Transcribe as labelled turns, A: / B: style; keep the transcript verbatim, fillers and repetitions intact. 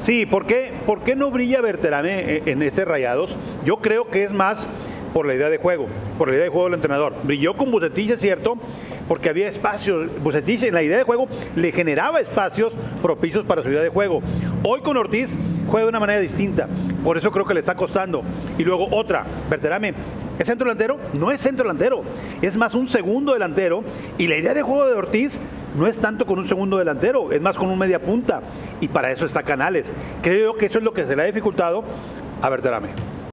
A: Sí, ¿por qué, ¿por qué no brilla Berterame en este Rayados? Yo creo que es más por la idea de juego, por la idea de juego del entrenador. Brilló con Vucetich, es cierto, porque había espacios. Vucetich en la idea de juego le generaba espacios propicios para su idea de juego. Hoy con Ortiz juega de una manera distinta, por eso creo que le está costando. Y luego otra, Berterame, ¿es centro delantero? No es centro delantero, es más un segundo delantero, y la idea de juego de Ortiz no es tanto con un segundo delantero, es más con un media punta, y para eso está Canales. Creo que eso es lo que se le ha dificultado a Berterame.